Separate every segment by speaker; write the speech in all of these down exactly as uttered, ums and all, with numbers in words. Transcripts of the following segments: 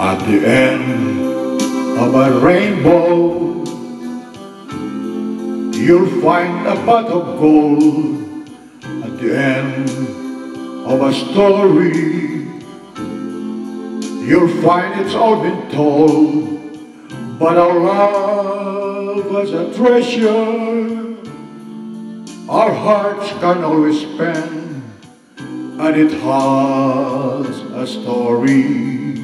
Speaker 1: At the end of a rainbow, you'll find a pot of gold. At the end of a story, you'll find it's all been told. But our love was a treasure our hearts can always spend, and it has a story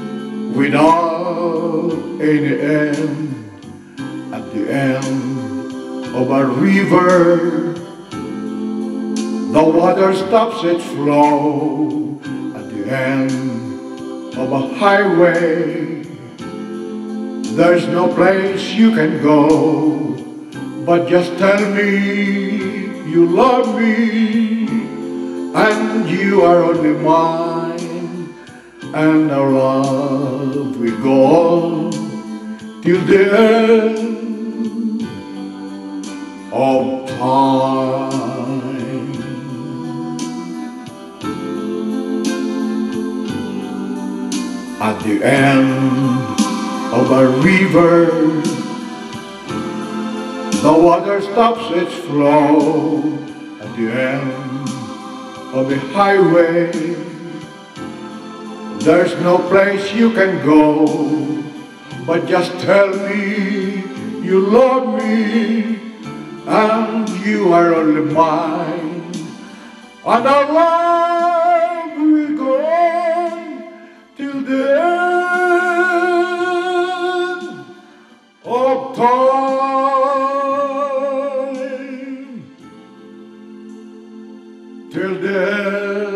Speaker 1: without any end. At the end of a river, the water stops its flow. At the end of a highway, there's no place you can go. But just tell me you love me, and you are only mine, and our love will go on till the end of time. At the end of a river, the water stops its flow. At the end of the highway, there's no place you can go. But just tell me you love me, and you are only mine, and our love will go on till the end of time. Till then.